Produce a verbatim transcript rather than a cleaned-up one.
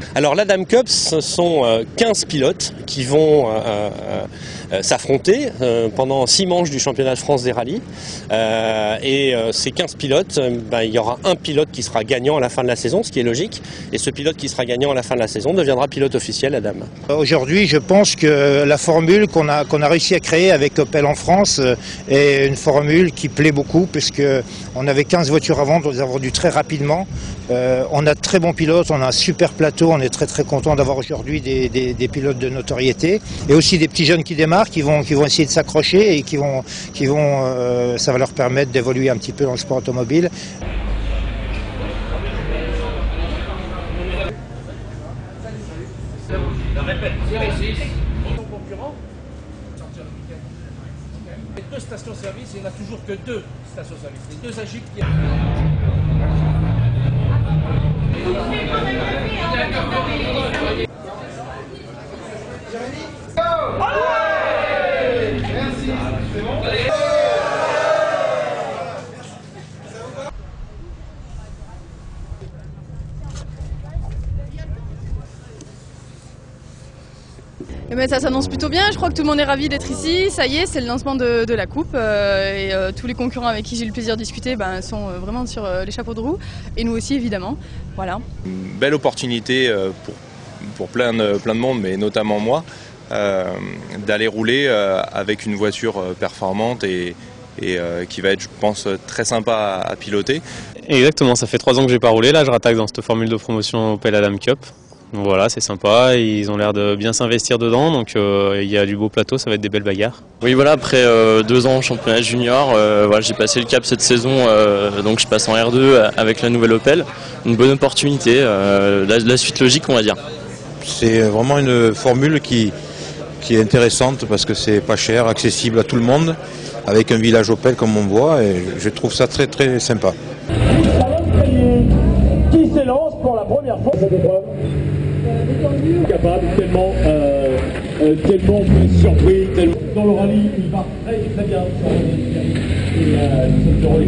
Alors l'Adam Cup, ce sont euh, quinze pilotes qui vont euh, euh, s'affronter euh, pendant six manches du championnat de France des rallyes. Euh, et euh, ces quinze pilotes, euh, ben, il y aura un pilote qui sera gagnant à la fin de la saison, ce qui est logique. Et ce pilote qui sera gagnant à la fin de la saison deviendra pilote officiel Adam. Aujourd'hui, je pense que la formule qu'on a, qu'on a réussi à créer avec Opel en France est une formule qui plaît beaucoup, puisqu'on avait quinze voitures à vendre, on les a vendues très rapidement. Euh, on a de très bons pilotes, on a un super plateau, on est très très content d'avoir aujourd'hui des, des, des pilotes de notoriété et aussi des petits jeunes qui démarrent, qui vont, qui vont essayer de s'accrocher et qui vont, qui vont euh, ça va leur permettre d'évoluer un petit peu dans le sport automobile. Je répète, série six, ton concurrent, les deux stations-service, il n'y en a toujours que deux stations-service, les deux agipes qui... Eh ben, ça s'annonce plutôt bien, je crois que tout le monde est ravi d'être ici, ça y est, c'est le lancement de, de la coupe euh, et euh, tous les concurrents avec qui j'ai eu le plaisir de discuter ben, sont euh, vraiment sur euh, les chapeaux de roue et nous aussi évidemment. Voilà. Une belle opportunité euh, pour, pour plein, de, plein de monde, mais notamment moi, euh, d'aller rouler euh, avec une voiture performante et, et euh, qui va être, je pense, très sympa à, à piloter. Exactement, ça fait trois ans que j'ai pas roulé, là je rattaque dans cette formule de promotion Opel Adam Cup. Donc voilà, c'est sympa, ils ont l'air de bien s'investir dedans, donc euh, il y a du beau plateau, ça va être des belles bagarres. Oui voilà, après euh, deux ans championnat junior, euh, voilà, j'ai passé le cap cette saison, euh, donc je passe en R deux avec la nouvelle Opel. Une bonne opportunité, euh, la, la suite logique on va dire. C'est vraiment une formule qui, qui est intéressante parce que c'est pas cher, accessible à tout le monde, avec un village Opel comme on voit, et je trouve ça très très sympa. Qui s'élance pour la première fois cette épreuve, capable, tellement, euh, euh, tellement surpris, tellement... Dans le rallye, il va très très bien. Et, euh,